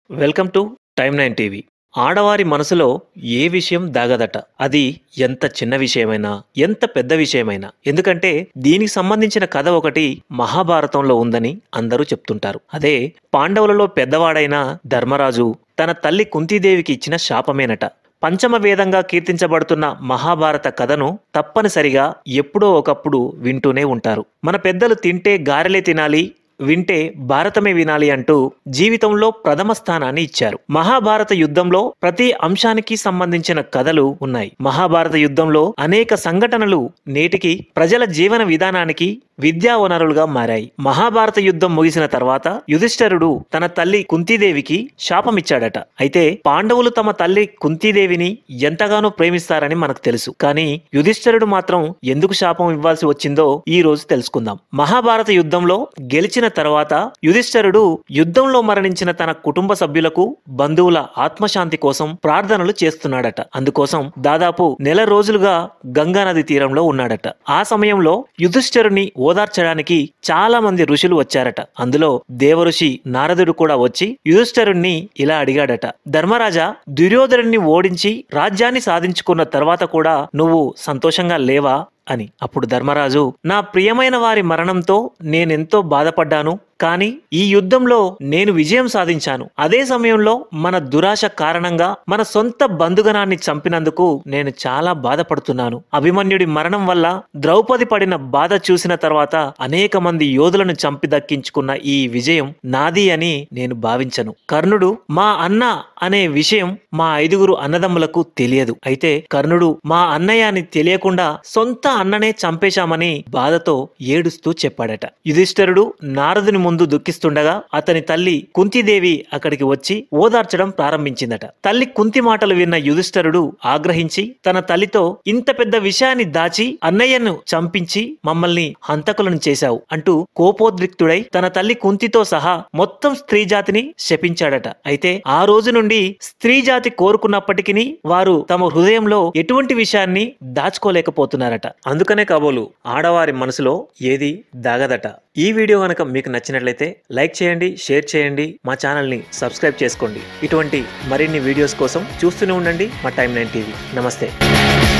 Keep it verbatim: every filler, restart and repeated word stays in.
Welcome to Time nine TV. ఆడవారి మనసులో ఏ విషయం దాగదట, అది ఎంత చిన్న విషయమైనా ఎంత పెద్ద విషయమైనా. ఎందుకంటే దీనికి సంబంధించిన కథ ఒకటి మహాభారతంలో ఉందని అందరూ చెప్తుంటారు. అదే పాండవులలో పెద్దవాడైన ధర్మరాజు తన తల్లి కుంతీదేవికి ఇచ్చిన శాపమేనట. పంచమ వేదంగా కీర్తించబడుతున్న మహాభారత కథను తప్పనిసరిగా ఎప్పుడో ఒకప్పుడు వింటూనే ఉంటారు. మన పెద్దలు తింటే గారెలే తినాలి, వింటే భారతమే వినాలి అంటూ జీవితంలో ప్రథమ స్థానాన్ని ఇచ్చారు. మహాభారత యుద్ధంలో ప్రతి అంశానికి సంబంధించిన కథలు ఉన్నాయి. మహాభారత యుద్ధంలో అనేక సంఘటనలు నేటికి ప్రజల జీవన విధానానికి విద్యా వనరులుగా మారాయి. మహాభారత యుద్ధం ముగిసిన తర్వాత యుధిష్ఠిరుడు తన తల్లి కుంతీదేవికి శాపమిచ్చాడట. అయితే పాండవులు తమ తల్లి కుంతీదేవిని ఎంతగానో ప్రేమిస్తారని మనకు తెలుసు. కానీ యుధిష్ఠిరుడు మాత్రం ఎందుకు శాపం ఇవ్వాల్సి వచ్చిందో ఈ రోజు తెలుసుకుందాం. మహాభారత యుద్ధంలో గెలిచిన తర్వాత యుధిష్ఠిరుడు యుద్ధంలో మరణించిన తన కుటుంబ సభ్యులకు, బంధువుల ఆత్మశాంతి కోసం ప్రార్థనలు చేస్తున్నాడట. అందుకోసం దాదాపు నెల రోజులుగా గంగా నది తీరంలో ఉన్నాడట. ఆ సమయంలో యుధిష్ఠిరుని ఓదార్చడానికి చాలా మంది ఋషులు వచ్చారట. అందులో దేవఋషి నారదుడు కూడా వచ్చి యుధిష్ఠిరుణ్ణి ఇలా అడిగాడట. ధర్మరాజా, దుర్యోధనుణ్ణి ఓడించి రాజ్యాన్ని సాధించుకున్న తర్వాత కూడా నువ్వు సంతోషంగా లేవా అని. అప్పుడు ధర్మరాజు, నా ప్రియమైన వారి మరణంతో నేనెంతో బాధపడ్డాను, కానీ ఈ యుద్ధంలో నేను విజయం సాధించాను. అదే సమయంలో మన దురాశ కారణంగా మన సొంత బంధుగణాన్ని చంపినందుకు నేను చాలా బాధపడుతున్నాను. అభిమన్యుడి మరణం వల్ల ద్రౌపది పడిన బాధ చూసిన తర్వాత అనేక మంది యోధులను చంపి దక్కించుకున్న ఈ విజయం నాది అని నేను భావించను. కర్ణుడు మా అన్న అనే విషయం మా ఐదుగురు అన్నదమ్ములకు తెలియదు. అయితే కర్ణుడు మా అన్నయ్య అని తెలియకుండా సొంత అన్ననే చంపేశామని బాధతో ఏడుస్తూ చెప్పాడట. యుధిష్ఠిరుడు నారదుని ముందు దుఃఖిస్తుండగా అతని తల్లి కుంతీదేవి అక్కడికి వచ్చి ఓదార్చడం ప్రారంభించిందట. తల్లి కుంతి మాటలు విన్న యుధిష్ఠిరుడు ఆగ్రహించి తన తల్లితో, ఇంత పెద్ద విషయాన్ని దాచి అన్నయ్యను చంపించి మమ్మల్ని హంతకులను చేశావు అంటూ కోపోద్రిక్తుడై తన తల్లి కుంతితో సహా మొత్తం స్త్రీ జాతిని శపించాడట. అయితే ఆ రోజు నుండి స్త్రీ జాతి కోరుకున్నప్పటికీ వారు తమ హృదయంలో ఎటువంటి విషయాన్ని దాచుకోలేకపోతున్నారట. అందుకనే కాబోలు ఆడవారి మనసులో ఏది దాగదట. ఈ వీడియో కనుక మీకు నచ్చినట్లయితే లైక్ చేయండి, షేర్ చేయండి, మా ఛానల్ని సబ్స్క్రైబ్ చేసుకోండి. ఇటువంటి మరిన్ని వీడియోస్ కోసం చూస్తూనే ఉండండి మా టైమ్ నైన్ టీవీ. నమస్తే.